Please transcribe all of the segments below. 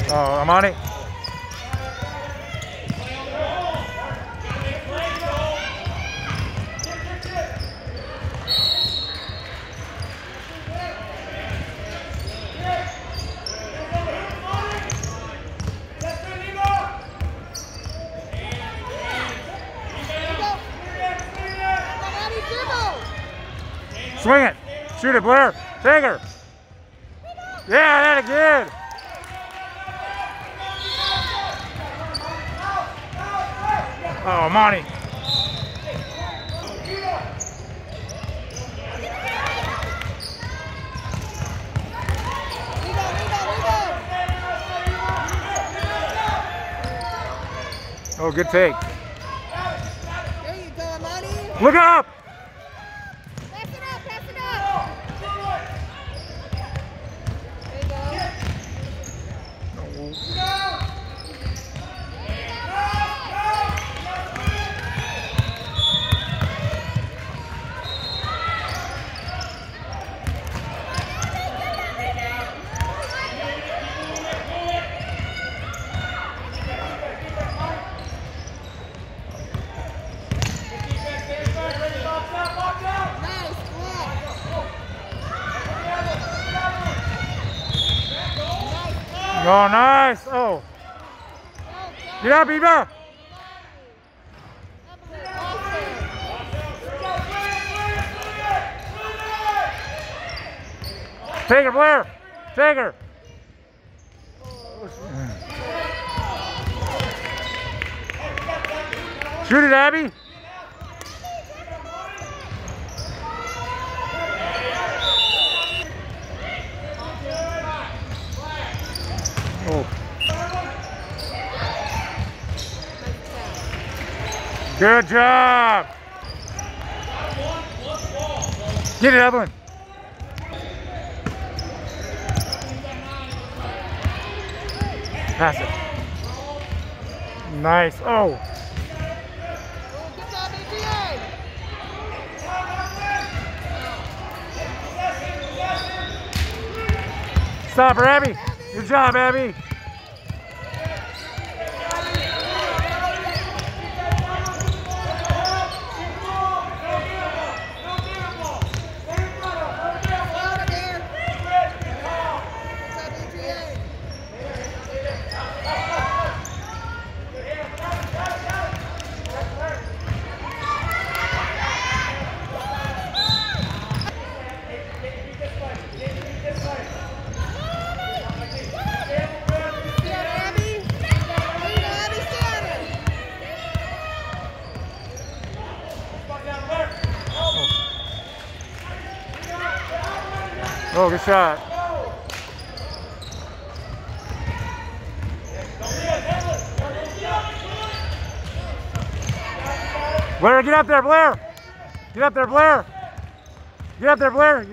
Oh, I'm on it. Swing it. Shoot it, Blair. Take her. Yeah, that's good. Oh, Monty. Oh, good take. There you go, Monty. Look up. Pass it up, pass it up. There you go. Oh, nice. Oh. Get up, Eva. Take her, Blair. Take her. Shoot it, Abby. Oh. Good job. Get it, Evelyn. Pass it. Nice. Oh. Good job, Adrian. Stop her, Abby. Good job, Abby. Oh, good shot. Blair, get up there, Blair. Get up there, Blair. Get up there, Blair.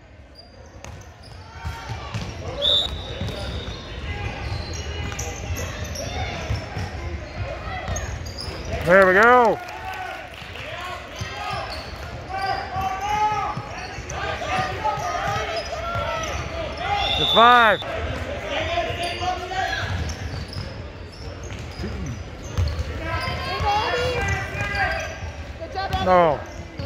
There we go. It's 5. No.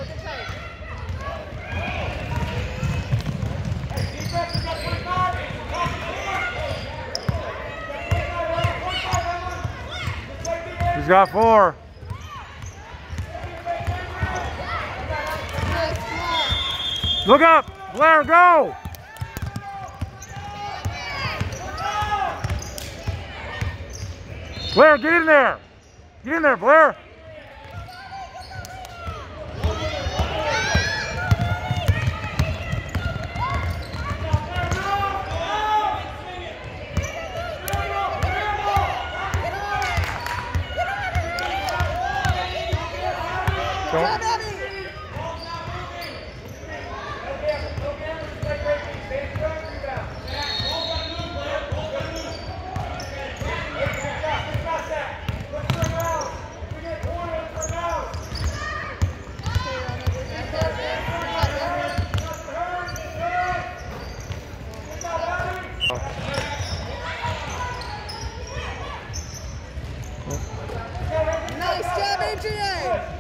He's got 4. Look up, Blair, go! Blair, get in there! Get in there, Blair! Don't. AGA!